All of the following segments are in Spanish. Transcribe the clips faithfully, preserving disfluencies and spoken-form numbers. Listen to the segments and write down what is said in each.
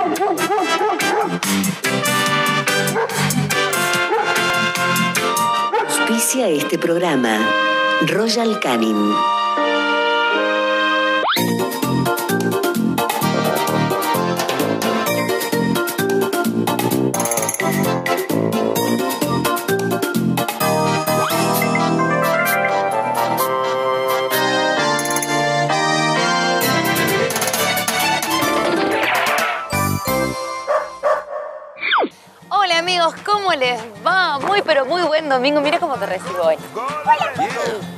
Auspicia este programa Royal Canin. Hola amigos, ¿cómo les va? Muy pero muy buen domingo. Mira cómo te recibo hoy. Hola, Coqui.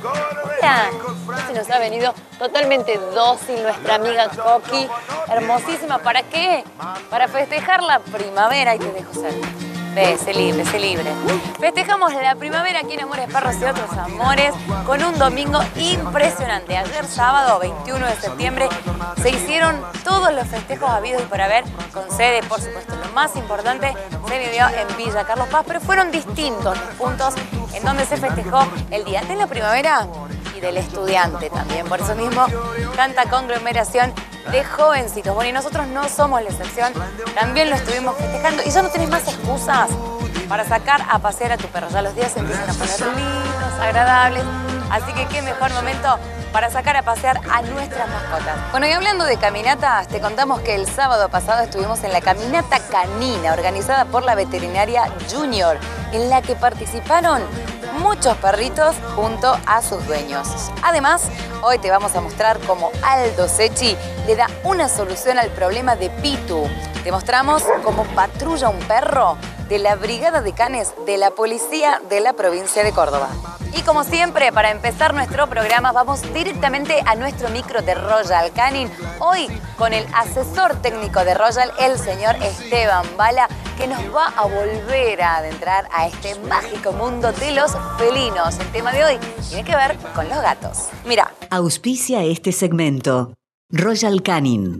Hola. Se nos ha venido totalmente dócil nuestra amiga Coqui. Hermosísima. ¿Para qué? Para festejar la primavera. Y te dejo ser. Ve, sé libre, sé libre. Festejamos la primavera aquí en Amores Perros y Otros Amores con un domingo impresionante. Ayer sábado, veintiuno de septiembre, se hicieron todos los festejos habidos y por haber, con sede, por supuesto. Lo más importante se vivió en Villa Carlos Paz, pero fueron distintos los puntos en donde se festejó el Día de la Primavera y del Estudiante también. Por eso mismo, tanta conglomeración de jovencitos. Bueno, y nosotros no somos la excepción, también lo estuvimos festejando y ya no tenés más excusas para sacar a pasear a tu perro. Ya los días se empiezan a poner lindos, agradables, así que qué mejor momento para sacar a pasear a nuestras mascotas. Bueno, y hablando de caminatas, te contamos que el sábado pasado estuvimos en la Caminata Canina, organizada por la veterinaria Junior, en la que participaron muchos perritos junto a sus dueños. Además, hoy te vamos a mostrar cómo Aldo Secchi le da una solución al problema de Pitu. Te mostramos cómo patrulla un perro de la Brigada de Canes de la Policía de la provincia de Córdoba. Y como siempre, para empezar nuestro programa, vamos directamente a nuestro micro de Royal Canin. Hoy con el asesor técnico de Royal, el señor Esteban Bala, que nos va a volver a adentrar a este mágico mundo de los felinos. El tema de hoy tiene que ver con los gatos. Mira. Auspicia este segmento Royal Canin.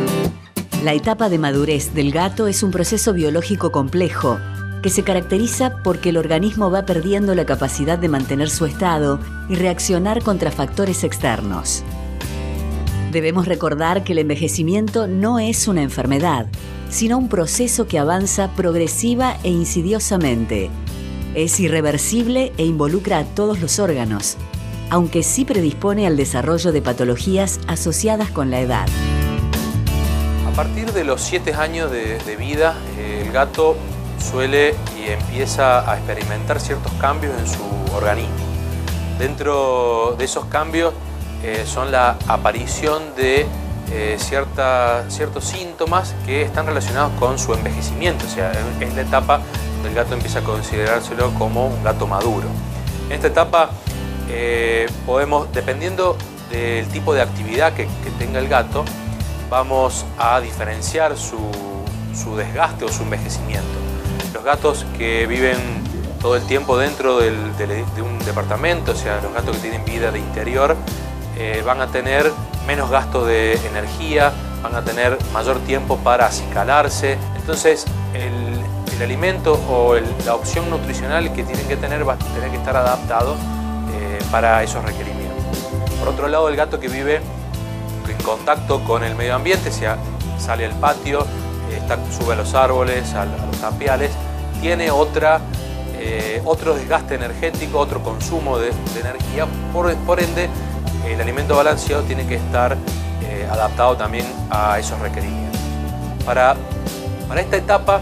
La etapa de madurez del gato es un proceso biológico complejo que se caracteriza porque el organismo va perdiendo la capacidad de mantener su estado y reaccionar contra factores externos. Debemos recordar que el envejecimiento no es una enfermedad, sino un proceso que avanza progresiva e insidiosamente. Es irreversible e involucra a todos los órganos, aunque sí predispone al desarrollo de patologías asociadas con la edad. A partir de los siete años de, de vida, eh, el gato suele y empieza a experimentar ciertos cambios en su organismo. Dentro de esos cambios eh, son la aparición de eh, cierta, ciertos síntomas que están relacionados con su envejecimiento. O sea, es la etapa donde el gato empieza a considerárselo como un gato maduro. En esta etapa eh, podemos, dependiendo del tipo de actividad que, que tenga el gato, vamos a diferenciar su, su desgaste o su envejecimiento. Los gatos que viven todo el tiempo dentro del, de, de un departamento, o sea, los gatos que tienen vida de interior, eh, van a tener menos gasto de energía, van a tener mayor tiempo para acicalarse. Entonces, el, el alimento o el, la opción nutricional que tienen que tener va a tener que estar adaptado eh, para esos requerimientos. Por otro lado, el gato que vive en contacto con el medio ambiente, o sea, sale al patio, está, sube a los árboles, a, a los tapiales, tiene otra, eh, otro desgaste energético, otro consumo de, de energía, por, por ende el alimento balanceado tiene que estar eh, adaptado también a esos requerimientos. Para, para esta etapa,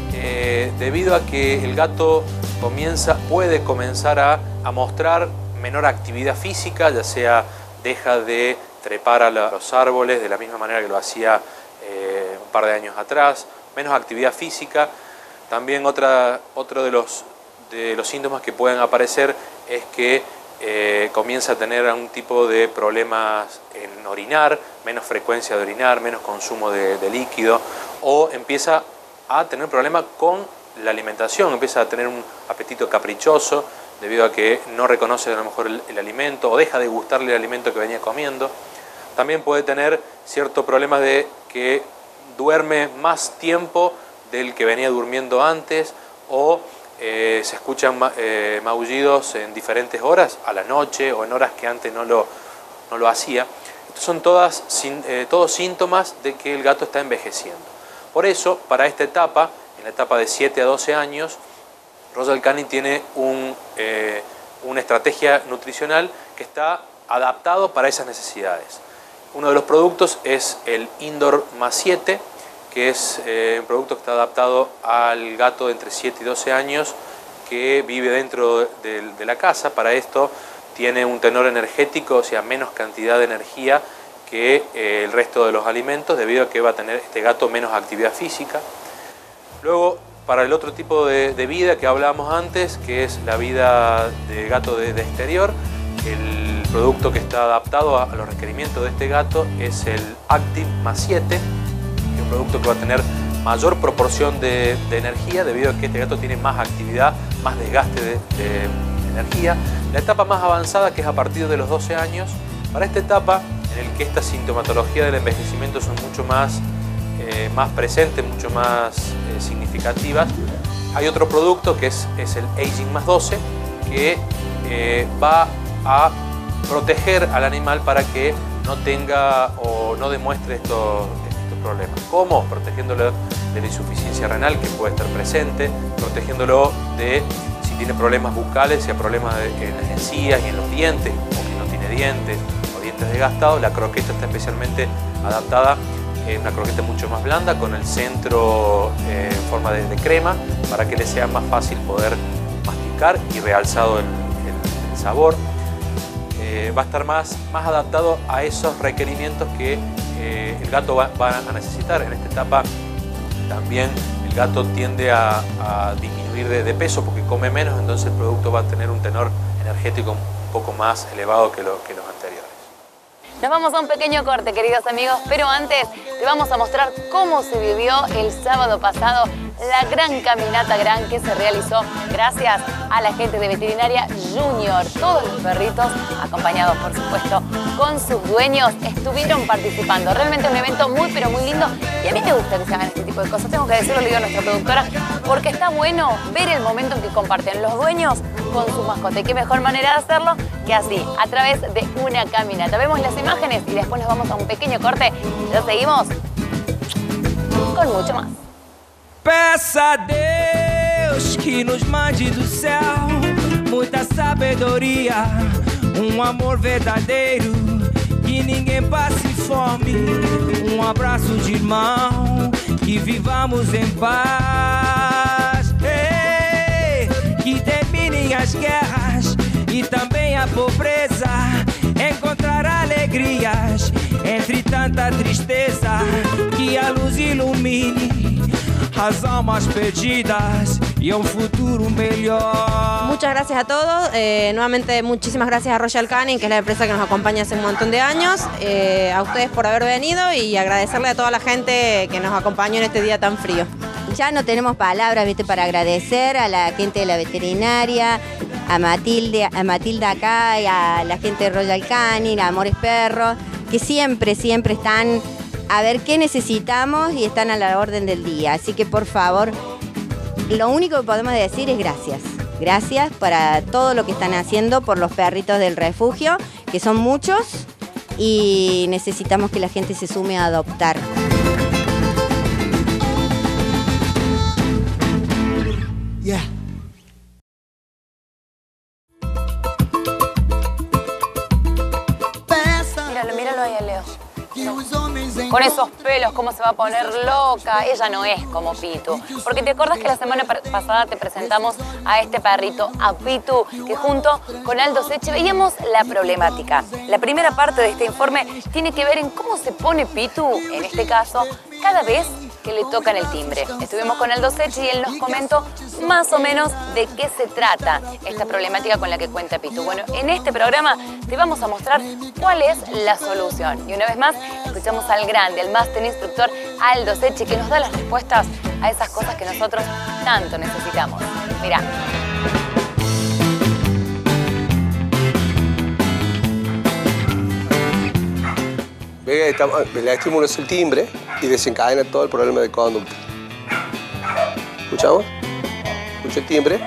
eh, debido a que el gato comienza, puede comenzar a, a mostrar menor actividad física, ya sea deja de trepar a los árboles de la misma manera que lo hacía eh, un par de años atrás, menos actividad física. También otra, otro de los, de los síntomas que pueden aparecer es que eh, comienza a tener algún tipo de problemas en orinar, menos frecuencia de orinar, menos consumo de, de líquido, o empieza a tener problemas con la alimentación, empieza a tener un apetito caprichoso debido a que no reconoce a lo mejor el, el alimento o deja de gustarle el alimento que venía comiendo. También puede tener ciertos problemas de que duerme más tiempo del que venía durmiendo antes, o eh, se escuchan eh, maullidos en diferentes horas, a la noche o en horas que antes no lo, no lo hacía. Estos son todas, eh, todos síntomas de que el gato está envejeciendo. Por eso, para esta etapa, en la etapa de siete a doce años, Royal Canin tiene un, eh, una estrategia nutricional que está adaptado para esas necesidades. Uno de los productos es el Indoor más siete, que es eh, un producto que está adaptado al gato de entre siete y doce años que vive dentro de, de la casa. Para esto tiene un tenor energético, o sea, menos cantidad de energía que eh, el resto de los alimentos, debido a que va a tener este gato menos actividad física. Luego, para el otro tipo de, de vida que hablábamos antes, que es la vida de gato de, de exterior, el producto que está adaptado a, a los requerimientos de este gato es el Active más siete, que es un producto que va a tener mayor proporción de, de energía, debido a que este gato tiene más actividad, más desgaste de, de energía. La etapa más avanzada, que es a partir de los doce años, para esta etapa en el que esta sintomatología del envejecimiento son mucho más, eh, más presentes, mucho más eh, significativas, hay otro producto que es, es el Aging más doce, que eh, va a proteger al animal para que no tenga o no demuestre estos, estos problemas. ¿Cómo? Protegiéndolo de la insuficiencia renal que puede estar presente, protegiéndolo de si tiene problemas bucales, si hay problemas de, en las encías y en los dientes, o que no tiene dientes o dientes desgastados. La croqueta está especialmente adaptada, eh, una croqueta mucho más blanda con el centro eh, en forma de, de crema, para que le sea más fácil poder masticar y realzado el, el, el sabor. Eh, va a estar más, más adaptado a esos requerimientos que eh, el gato va, va a necesitar. En esta etapa también el gato tiende a, a disminuir de, de peso porque come menos, entonces el producto va a tener un tenor energético un poco más elevado que, lo, que los anteriores. Nos vamos a un pequeño corte, queridos amigos, pero antes te vamos a mostrar cómo se vivió el sábado pasado la gran caminata gran que se realizó gracias a la gente de Veterinaria Junior. Todos los perritos, acompañados por supuesto con sus dueños, estuvieron participando. Realmente un evento muy pero muy lindo, y a mí me gusta que se hagan este tipo de cosas. Tengo que decirlo, le digo a nuestra productora, porque está bueno ver el momento en que comparten los dueños con su mascota. Y qué mejor manera de hacerlo que así, a través de una caminata. Vemos las imágenes y después nos vamos a un pequeño corte. Ya seguimos con mucho más. Peça a Deus que nos mande do céu muita sabedoria, um amor verdadeiro, que ninguém passe fome, um abraço de irmão, que vivamos em paz. Ei, que terminem as guerras e também a pobreza, encontrar alegrias entre tanta tristeza, que a luz ilumine las almas perdidas y un futuro mejor. Muchas gracias a todos. Eh, nuevamente muchísimas gracias a Royal Canin, que es la empresa que nos acompaña hace un montón de años. Eh, a ustedes por haber venido y agradecerle a toda la gente que nos acompañó en este día tan frío. Ya no tenemos palabras, ¿viste?, para agradecer a la gente de la veterinaria, a Matilde, a Matilda acá, y a la gente de Royal Canin, a Amores Perros, que siempre, siempre están a ver qué necesitamos y están a la orden del día. Así que por favor, lo único que podemos decir es gracias. Gracias para todo lo que están haciendo por los perritos del refugio, que son muchos, y necesitamos que la gente se sume a adoptar. Yeah. Míralo, míralo ahí a Leo. Con esos pelos, cómo se va a poner loca. Ella no es como Pitu. Porque te acordás que la semana pasada te presentamos a este perrito, a Pitu, que junto con Aldo Seche veíamos la problemática. La primera parte de este informe tiene que ver en cómo se pone Pitu, en este caso, cada vez que le tocan el timbre. Estuvimos con Aldo Seche y él nos comentó más o menos de qué se trata esta problemática con la que cuenta Pitu. Bueno, en este programa te vamos a mostrar cuál es la solución. Y una vez más, escuchamos al grande, al máster instructor Aldo Seche, que nos da las respuestas a esas cosas que nosotros tanto necesitamos. Mirá. Ve que el estímulo es el timbre y desencadena todo el problema de conducta. ¿Escuchamos? Escucha el timbre.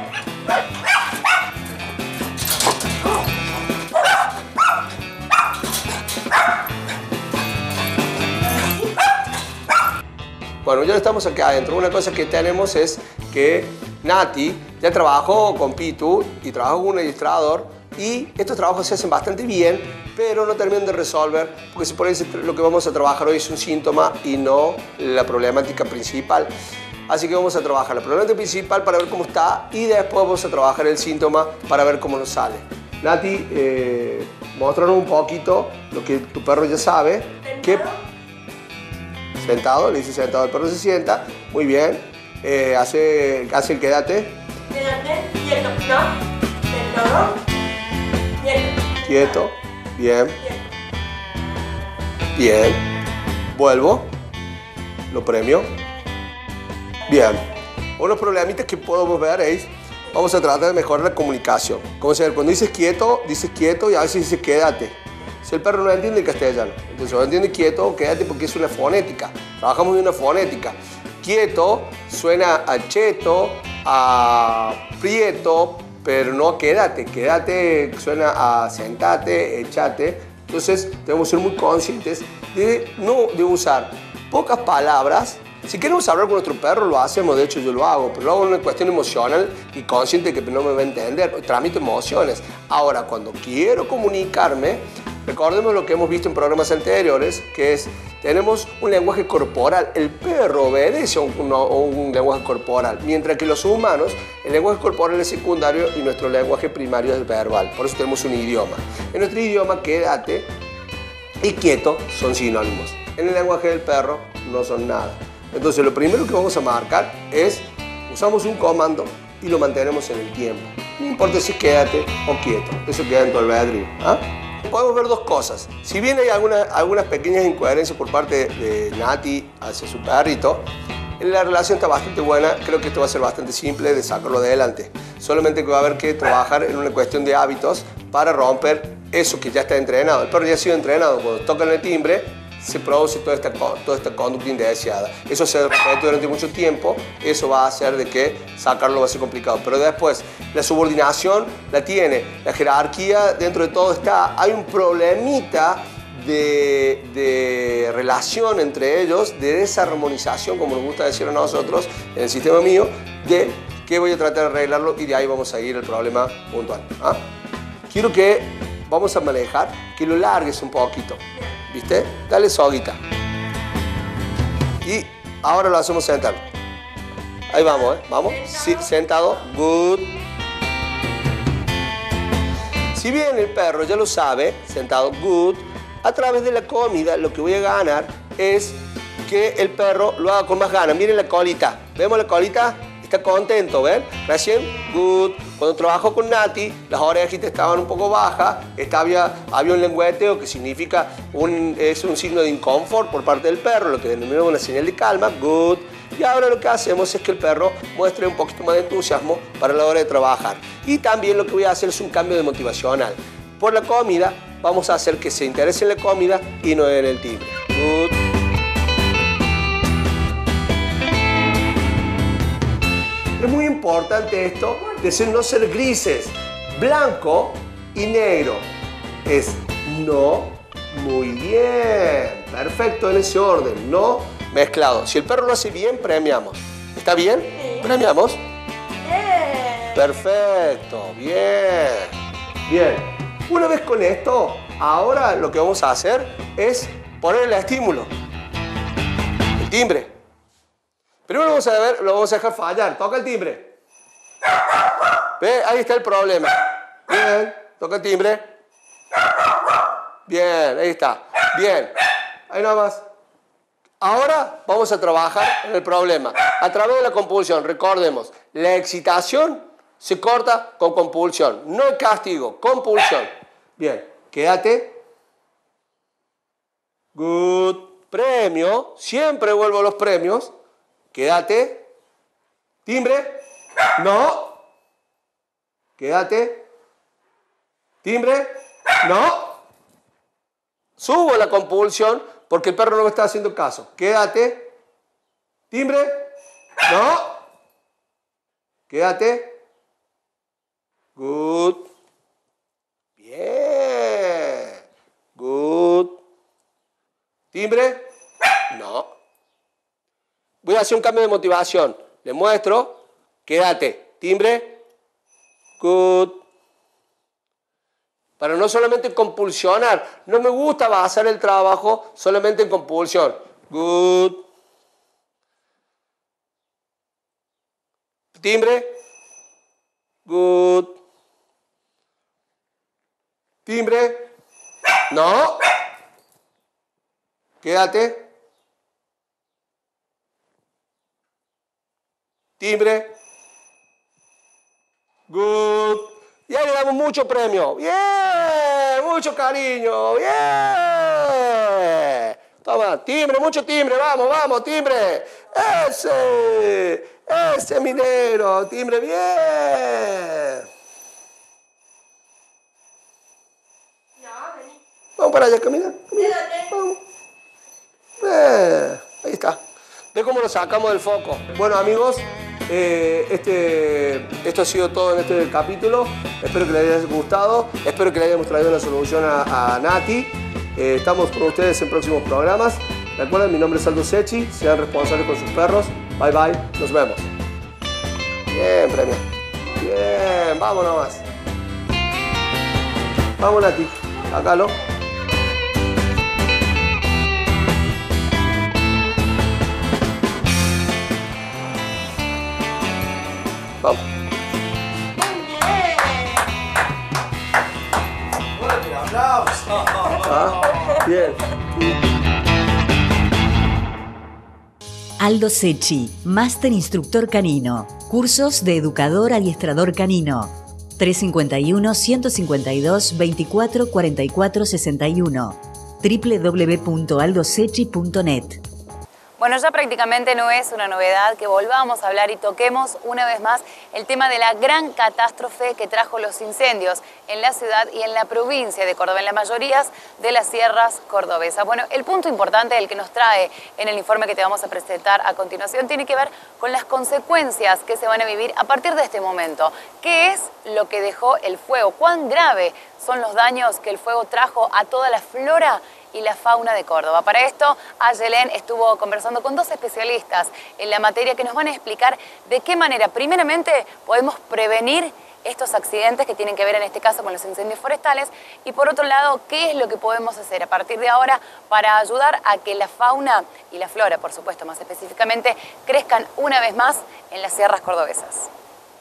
Bueno, ya estamos aquí adentro. Una cosa que tenemos es que Nati ya trabajó con Pitu y trabajó con un ilustrador y estos trabajos se hacen bastante bien, pero no terminan de resolver porque se por ahí lo que vamos a trabajar hoy es un síntoma y no la problemática principal. Así que vamos a trabajar la problemática principal para ver cómo está y después vamos a trabajar el síntoma para ver cómo nos sale. Nati, eh, mostrarnos un poquito lo que tu perro ya sabe. Que, sentado, le dice sentado, el perro se sienta, muy bien. Eh, hace, hace el quédate. Quédate, quieto, ¿no? Sentado, quieto. Quieto, bien. Bien. Vuelvo, lo premio. Bien. Unos problemitas que podemos ver es, vamos a tratar de mejorar la comunicación. Como se ve, cuando dices quieto, dices quieto y a veces dices quédate. Si el perro no entiende el castellano, entonces no entiende quieto, quédate porque es una fonética. Trabajamos de una fonética. Quieto suena a cheto, a prieto, pero no a quédate. Quédate suena a sentate, echate. Entonces debemos ser muy conscientes de no de usar pocas palabras. Si queremos hablar con nuestro perro, lo hacemos, de hecho yo lo hago, pero lo hago en una cuestión emocional y consciente de que no me va a entender, tramito emociones. Ahora, cuando quiero comunicarme, recordemos lo que hemos visto en programas anteriores, que es, tenemos un lenguaje corporal. El perro obedece a un, un, un lenguaje corporal, mientras que los humanos, el lenguaje corporal es secundario y nuestro lenguaje primario es verbal. Por eso tenemos un idioma. En nuestro idioma, quédate y quieto son sinónimos. En el lenguaje del perro no son nada. Entonces lo primero que vamos a marcar es, usamos un comando y lo mantenemos en el tiempo. No importa si es quédate o quieto, eso queda en tu albedrío. ¿Ah? Podemos ver dos cosas. Si bien hay alguna, algunas pequeñas incoherencias por parte de Nati hacia su perrito, la relación está bastante buena, creo que esto va a ser bastante simple de sacarlo adelante. Solamente que va a haber que trabajar en una cuestión de hábitos para romper eso que ya está entrenado. El perro ya ha sido entrenado, cuando tocan el timbre, se produce toda esta, toda esta conducta indeseada. Eso se repite durante mucho tiempo, eso va a hacer de que sacarlo va a ser complicado. Pero después, la subordinación la tiene, la jerarquía dentro de todo está, hay un problemita de, de relación entre ellos, de desarmonización, como nos gusta decir a nosotros, en el sistema mío, de que voy a tratar de arreglarlo y de ahí vamos a ir al problema puntual. ¿Ah? Quiero que vamos a manejar, que lo largues un poquito. ¿Viste? Dale soguita. Y ahora lo hacemos sentado. Ahí vamos, ¿eh? Vamos. Sí, sentado. Good. Si bien el perro ya lo sabe, sentado, good, a través de la comida lo que voy a ganar es que el perro lo haga con más ganas. Miren la colita. ¿Vemos la colita? Está contento, ¿ven? Recién, good. Cuando trabajó con Nati, las orejitas estaban un poco bajas, estaba, había, había un lengüeteo que significa un, es un signo de inconfort por parte del perro, lo que denominamos una señal de calma, good. Y ahora lo que hacemos es que el perro muestre un poquito más de entusiasmo para la hora de trabajar. Y también lo que voy a hacer es un cambio de motivacional. Por la comida, vamos a hacer que se interese en la comida y no en el timbre. Good. Es muy importante esto de ser, no ser grises, blanco y negro. Es no, muy bien, perfecto en ese orden, no mezclado. Si el perro lo hace bien, premiamos. ¿Está bien? Sí. ¿Premiamos? Bien. Perfecto, bien. Bien. Una vez con esto, ahora lo que vamos a hacer es ponerle estímulo. El timbre. Primero vamos a ver, lo vamos a dejar fallar. Toca el timbre. ¿Ve? Ahí está el problema. Bien, toca el timbre. Bien, ahí está. Bien, ahí nada más. Ahora vamos a trabajar en el problema. A través de la compulsión, recordemos, la excitación se corta con compulsión. No hay castigo, compulsión. Bien, quédate. Good. Premio, siempre vuelvo a los premios. Quédate. Timbre. No. Quédate. Timbre. No. Subo la compulsión porque el perro no me está haciendo caso. Quédate. Timbre. No. Quédate. Good. Bien. Good. Timbre. No. Voy a hacer un cambio de motivación. Le muestro. Quédate. Timbre. Good. Para no solamente compulsionar. No me gusta basar el trabajo solamente en compulsión. Good. Timbre. Good. Timbre. No. Quédate. Timbre. Good. Y ahí le damos mucho premio. Bien. Mucho cariño. Bien. Toma, timbre, mucho timbre. Vamos, vamos, timbre. Ese. Ese minero. Timbre, bien. Vamos para allá, camina. camina. Vamos. Eh, ahí está. Ve cómo lo sacamos del foco. Bueno, amigos, eh, este, esto ha sido todo en este capítulo. Espero que les haya gustado. Espero que le hayamos traído una solución a, a Nati. Eh, estamos con ustedes en próximos programas. Recuerden, mi nombre es Aldo Secchi. Sean responsables con sus perros. Bye, bye. Nos vemos. Bien, premio. Bien, vamos nomás. Vamos, Nati. Sacalo. Vamos. Ah, bien. Aldo Secchi, Máster Instructor Canino. Cursos de Educador Adiestrador Canino. tres cinco uno, uno cinco dos, veinticuatro cuarenta y cuatro sesenta y uno. doble u doble u doble u punto aldo secchi punto net. Bueno, ya prácticamente no es una novedad que volvamos a hablar y toquemos una vez más el tema de la gran catástrofe que trajo los incendios en la ciudad y en la provincia de Córdoba, en la mayoría de las sierras cordobesas. Bueno, el punto importante, el que nos trae en el informe que te vamos a presentar a continuación, tiene que ver con las consecuencias que se van a vivir a partir de este momento. ¿Qué es lo que dejó el fuego? ¿Cuán grave son los daños que el fuego trajo a toda la flora y la fauna de Córdoba? Para esto, Ayelén estuvo conversando con dos especialistas en la materia que nos van a explicar de qué manera, primeramente, podemos prevenir estos accidentes que tienen que ver en este caso con los incendios forestales y por otro lado, qué es lo que podemos hacer a partir de ahora para ayudar a que la fauna y la flora, por supuesto, más específicamente, crezcan una vez más en las sierras cordobesas.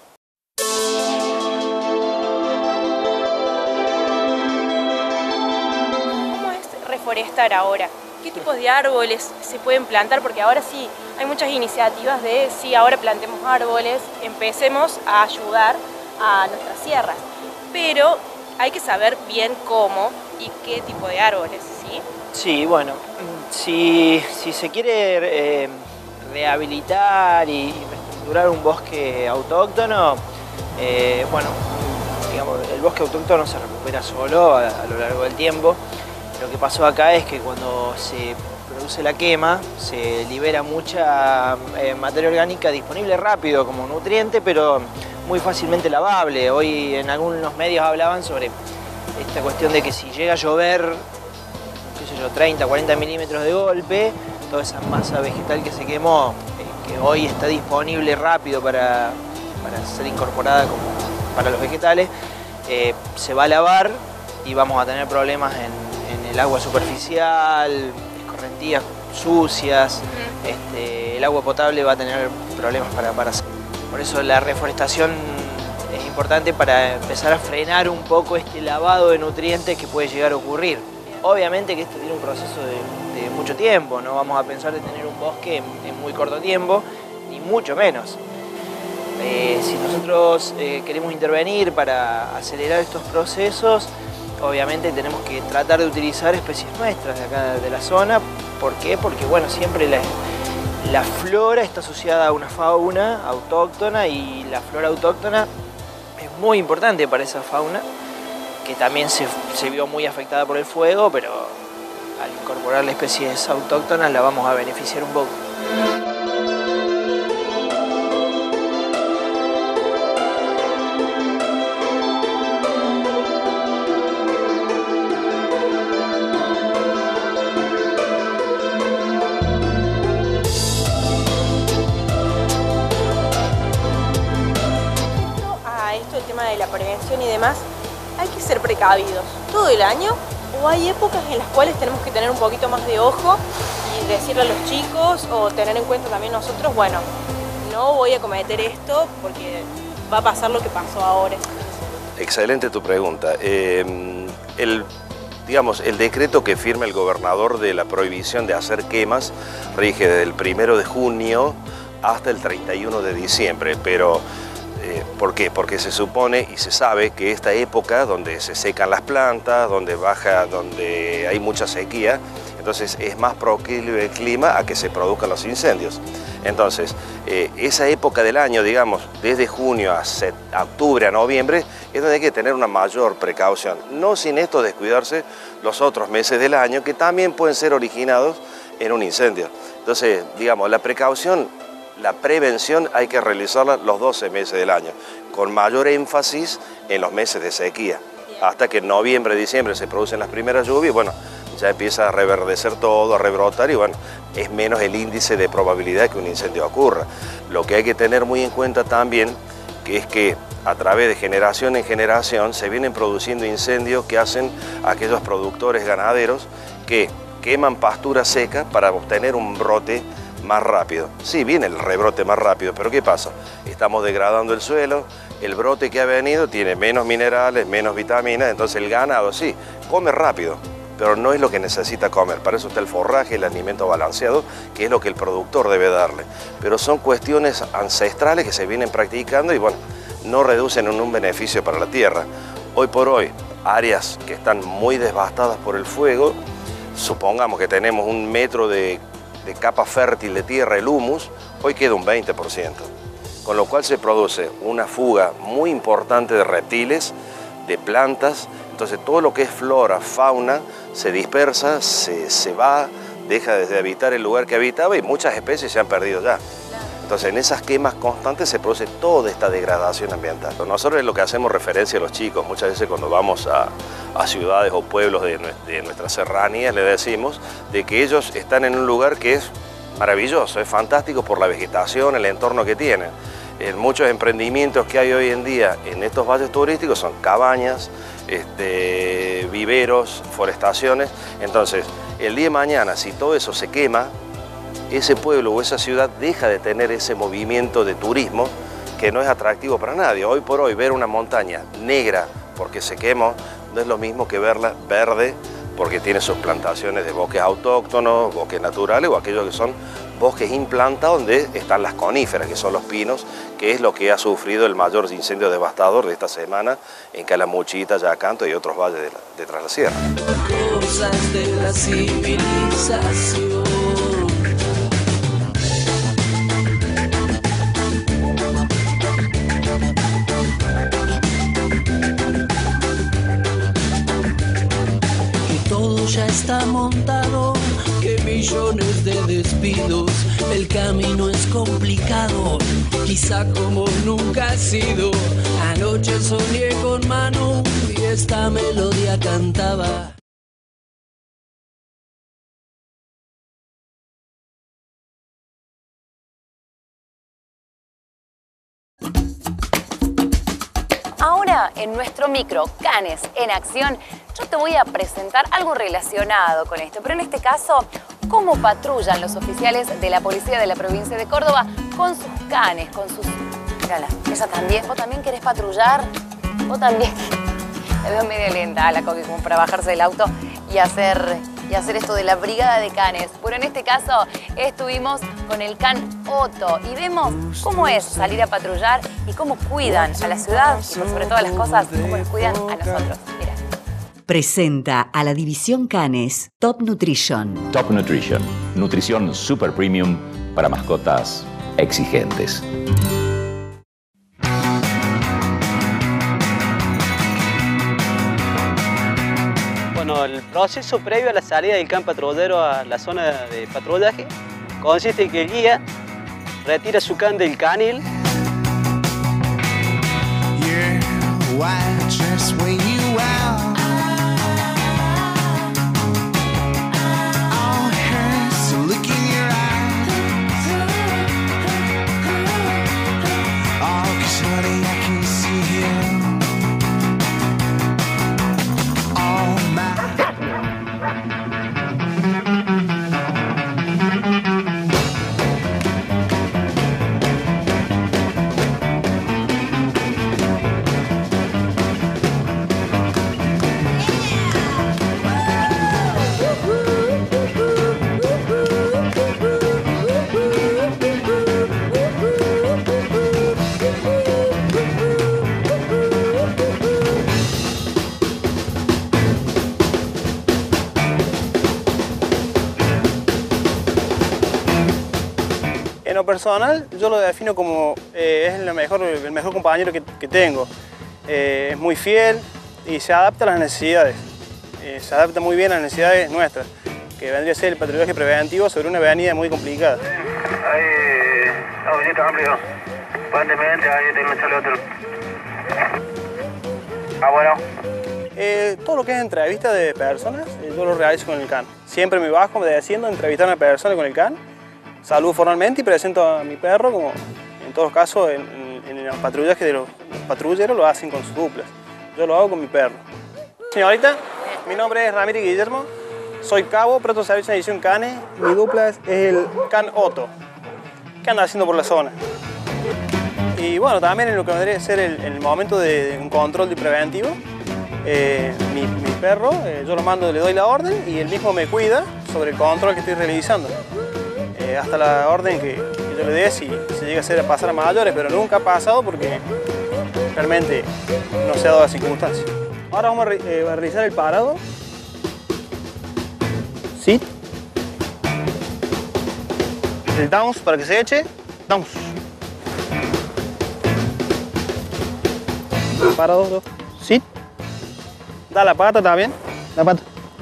Reforestar ahora. ¿Qué tipos de árboles se pueden plantar? Porque ahora sí, hay muchas iniciativas de, sí, ahora plantemos árboles, empecemos a ayudar a nuestras sierras. Pero hay que saber bien cómo y qué tipo de árboles, ¿sí? Sí, bueno, si, si se quiere eh, rehabilitar y reestructurar un bosque autóctono, eh, bueno, digamos, el bosque autóctono se recupera solo a, a lo largo del tiempo. Lo que pasó acá es que cuando se produce la quema se libera mucha eh, materia orgánica disponible rápido como nutriente, pero muy fácilmente lavable. Hoy en algunos medios hablaban sobre esta cuestión de que si llega a llover, qué sé yo, treinta, cuarenta milímetros de golpe, toda esa masa vegetal que se quemó, eh, que hoy está disponible rápido para, para ser incorporada como para los vegetales, eh, se va a lavar y vamos a tener problemas en el agua superficial, escorrentías sucias, uh-huh. este, el agua potable va a tener problemas para, para... Por eso la reforestación es importante para empezar a frenar un poco este lavado de nutrientes que puede llegar a ocurrir. Obviamente que esto tiene un proceso de, de mucho tiempo, no vamos a pensar de tener un bosque en, en muy corto tiempo, ni mucho menos. Eh, si nosotros eh, queremos intervenir para acelerar estos procesos, obviamente tenemos que tratar de utilizar especies nuestras de acá de la zona. ¿Por qué? Porque bueno, siempre la, la flora está asociada a una fauna autóctona y la flora autóctona es muy importante para esa fauna, que también se, se vio muy afectada por el fuego, pero al incorporarle especies autóctonas la vamos a beneficiar un poco. la prevención y demás, hay que ser precavidos todo el año, o hay épocas en las cuales tenemos que tener un poquito más de ojo y decirle a los chicos o tener en cuenta también nosotros, bueno, no voy a cometer esto porque va a pasar lo que pasó ahora. Excelente tu pregunta. Eh, el, digamos, el decreto que firma el gobernador de la prohibición de hacer quemas rige desde el primero de junio hasta el treinta y uno de diciembre, pero eh, ¿por qué? Porque se supone y se sabe que esta época donde se secan las plantas, donde baja, donde hay mucha sequía, entonces es más proclive el clima a que se produzcan los incendios. Entonces, eh, esa época del año, digamos, desde junio a, a octubre, a noviembre, es donde hay que tener una mayor precaución. No sin esto descuidarse los otros meses del año, que también pueden ser originados en un incendio. Entonces, digamos, la precaución, la prevención hay que realizarla los doce meses del año, con mayor énfasis en los meses de sequía. Hasta que en noviembre, diciembre se producen las primeras lluvias, bueno, ya empieza a reverdecer todo, a rebrotar y bueno, es menos el índice de probabilidad que un incendio ocurra. Lo que hay que tener muy en cuenta también, que es que a través de generación en generación se vienen produciendo incendios que hacen aquellos productores ganaderos que queman pastura seca para obtener un brote más rápido. Sí, viene el rebrote más rápido, pero ¿qué pasa? Estamos degradando el suelo, el brote que ha venido tiene menos minerales, menos vitaminas, entonces el ganado sí, come rápido, pero no es lo que necesita comer. Para eso está el forraje, el alimento balanceado, que es lo que el productor debe darle. Pero son cuestiones ancestrales que se vienen practicando y bueno, no reducen en un beneficio para la tierra. Hoy por hoy, áreas que están muy devastadas por el fuego, supongamos que tenemos un metro de, de capa fértil de tierra, el humus, hoy queda un veinte por ciento. Con lo cual se produce una fuga muy importante de reptiles, de plantas. Entonces todo lo que es flora, fauna, se dispersa, se, se va, deja de habitar el lugar que habitaba y muchas especies se han perdido ya. Entonces en esas quemas constantes se produce toda esta degradación ambiental. Nosotros es lo que hacemos referencia a los chicos, muchas veces cuando vamos a, a ciudades o pueblos de, de nuestras serranías le decimos de que ellos están en un lugar que es maravilloso, es fantástico por la vegetación, el entorno que tienen. En muchos emprendimientos que hay hoy en día en estos valles turísticos son cabañas, este, viveros, forestaciones. Entonces, el día de mañana, si todo eso se quema, ese pueblo o esa ciudad deja de tener ese movimiento de turismo que no es atractivo para nadie. Hoy por hoy, ver una montaña negra porque se quemó no es lo mismo que verla verde porque tiene sus plantaciones de bosques autóctonos, bosques naturales o aquellos que son bosques implantados donde están las coníferas, que son los pinos, que es lo que ha sufrido el mayor incendio devastador de esta semana en Calamuchita, Yacanto y otros valles de, la, de tras la sierra. Cosas de la civilización. Ya está montado, que millones de despidos, el camino es complicado, quizá como nunca ha sido. Anoche soñé con Manu y esta melodía cantaba. Ahora en nuestro micro Canes en Acción, yo te voy a presentar algo relacionado con esto, pero en este caso, cómo patrullan los oficiales de la policía de la provincia de Córdoba con sus canes, con sus... Mírala, ella también. ¿Vos también querés patrullar? ¿Vos también? La veo medio lenta a la Coqui como para bajarse del auto y hacer, y hacer esto de la brigada de canes. Bueno, en este caso estuvimos con el can Otto y vemos cómo es salir a patrullar y cómo cuidan a la ciudad y por sobre todas las cosas, cómo nos cuidan a nosotros. Mira. Presenta a la división Canes Top Nutrition. Top Nutrition, nutrición super premium para mascotas exigentes. Bueno, el proceso previo a la salida del can patrullero a la zona de patrullaje consiste en que el guía retira su can del canil. lo personal yo lo defino como eh, es el mejor, el mejor compañero que, que tengo. Eh, es muy fiel y se adapta a las necesidades. Eh, se adapta muy bien a las necesidades nuestras, que vendría a ser el patrullaje preventivo sobre una avenida muy complicada. Ahí, avenida amplio. Aparentemente ahí tengo que echarle otro. Ah, bueno. Eh, todo lo que es entrevista de personas, eh, yo lo realizo con el C A N. Siempre me bajo, me desciendo a entrevistar a una persona con el C A N. Saludo formalmente y presento a mi perro, como en todos los casos en, en, en los patrullajes de los, los patrulleros lo hacen con sus duplas. Yo lo hago con mi perro. Señorita, mi nombre es Ramírez Guillermo, soy cabo, presto servicio de edición Cane. Mi dupla es el C A N Otto. ¿Qué anda haciendo por la zona? Y bueno, también en lo que vendría a ser el, el momento de, de un control de preventivo, eh, mi, mi perro, eh, yo lo mando, le doy la orden y él mismo me cuida sobre el control que estoy realizando. Eh, hasta la orden que, que yo le dé si se llega a, hacer, a pasar a mayores, pero nunca ha pasado porque realmente no se ha dado la circunstancia. Ahora vamos a, re, eh, a realizar el parado. Sit. El downs para que se eche. Downs. Parado, dos. Sit. Da la pata también. La pata.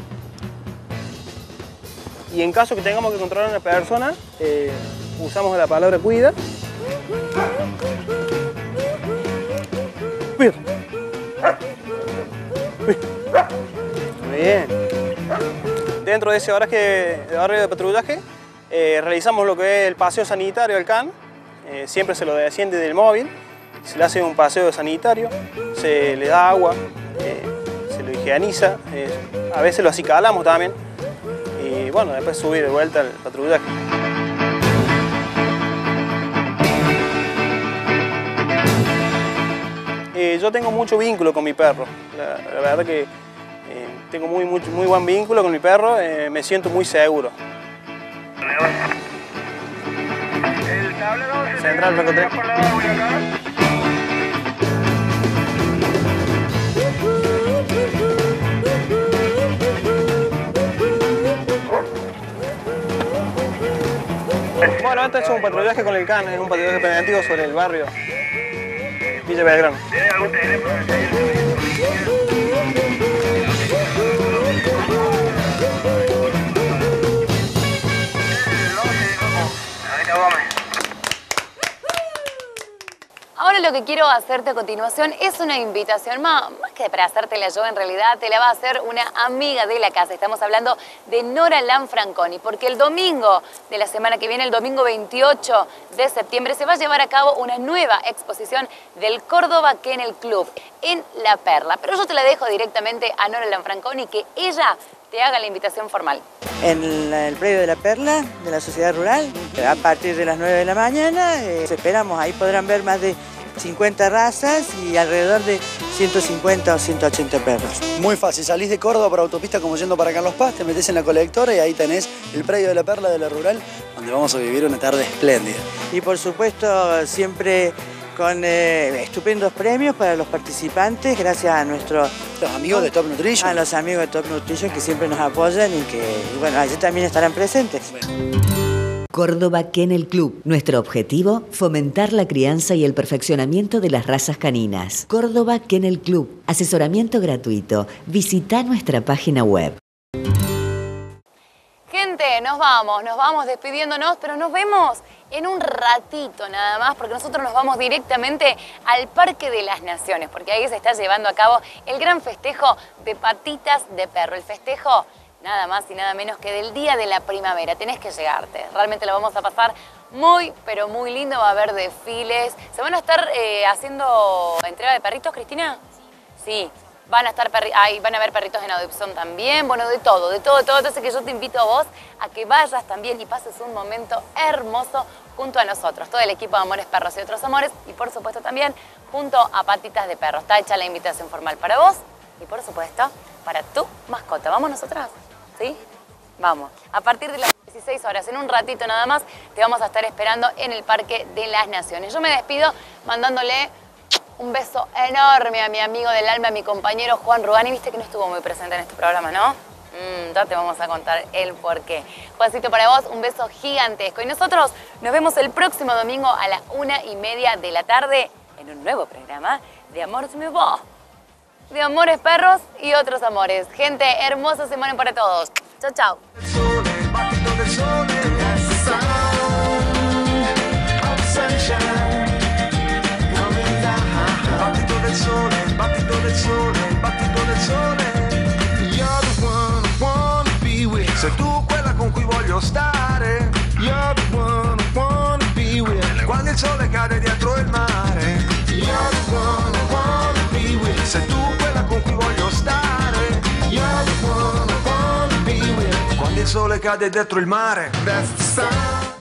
Y en caso que tengamos que controlar a una persona, eh, usamos la palabra cuida. Cuida. Cuida. Muy bien. Dentro de ese horario de, horario de patrullaje, eh, realizamos lo que es el paseo sanitario al C A N. Eh, siempre se lo desciende del móvil, se le hace un paseo sanitario, se le da agua, eh, se lo higieniza, eh, a veces lo acicalamos también. Y bueno, después subir de vuelta al patrullaje. Eh, yo tengo mucho vínculo con mi perro. La, la verdad que eh, tengo muy, muy, muy buen vínculo con mi perro, eh, me siento muy seguro. Central, Franco tres. Bueno, este es un patrullaje con el C A N, es un patrullaje preventivo sobre el barrio Villa Belgrano. ¿Tiene algún teléfono? Ahora lo que quiero hacerte a continuación es una invitación, más, más que para hacértela yo, en realidad te la va a hacer una amiga de la casa. Estamos hablando de Nora Lanfranconi, porque el domingo de la semana que viene, el domingo veintiocho de septiembre, se va a llevar a cabo una nueva exposición del Córdoba Kennel Club en La Perla. Pero yo te la dejo directamente a Nora Lanfranconi, que ella te haga la invitación formal. En el predio de La Perla, de la Sociedad Rural, a partir de las nueve de la mañana, eh, esperamos, ahí podrán ver más de cincuenta razas y alrededor de ciento cincuenta o ciento ochenta perros. Muy fácil, salís de Córdoba por autopista como yendo para Carlos Paz, te metés en la colectora y ahí tenés el predio de La Perla de la Rural, donde vamos a vivir una tarde espléndida. Y por supuesto siempre con eh, estupendos premios para los participantes, gracias a nuestros los amigos de Top Nutrition. A los amigos de Top Nutrition que siempre nos apoyan y que, y bueno, allí también estarán presentes. Bueno. Córdoba Kennel Club. Nuestro objetivo, fomentar la crianza y el perfeccionamiento de las razas caninas. Córdoba Kennel Club. Asesoramiento gratuito. Visita nuestra página web. Gente, nos vamos, nos vamos despidiéndonos, pero nos vemos en un ratito nada más, porque nosotros nos vamos directamente al Parque de las Naciones, porque ahí se está llevando a cabo el gran festejo de patitas de perro. El festejo nada más y nada menos que del Día de la Primavera. Tenés que llegarte. Realmente lo vamos a pasar muy, pero muy lindo. Va a haber desfiles. ¿Se van a estar eh, haciendo entrega de perritos, Cristina? Sí. Van a estar perri Ay, van a haber perritos en adopción también. Bueno, de todo, de todo, de todo. Entonces que yo te invito a vos a que vayas también y pases un momento hermoso junto a nosotros. Todo el equipo de Amores Perros y Otros Amores. Y por supuesto también junto a Patitas de Perro. Está hecha la invitación formal para vos y por supuesto para tu mascota. ¿Vamos nosotras? ¿Sí? Vamos. A partir de las dieciséis horas, en un ratito nada más, te vamos a estar esperando en el Parque de las Naciones. Yo me despido mandándole un beso enorme a mi amigo del alma, a mi compañero Juan Rugani. Viste que no estuvo muy presente en este programa, ¿no? Mm, ya te vamos a contar el porqué. Juancito, para vos, un beso gigantesco. Y nosotros nos vemos el próximo domingo a las una y media de la tarde en un nuevo programa de Amor se me va. De amores perros y otros amores. Gente, hermosa semana para todos. Chao, chao. Battito del sole, battito del sole, battito del sole. You're the one I wanna be with. Sei tu quella con cui voglio stare. You're the one I wanna be with. Quando il sole cade dietro il mare. You're the one I wanna be with. Sei tu quella con cui voglio stare. You're the one I wanna be with. Quando il sole cade dietro il mare. That's the sound.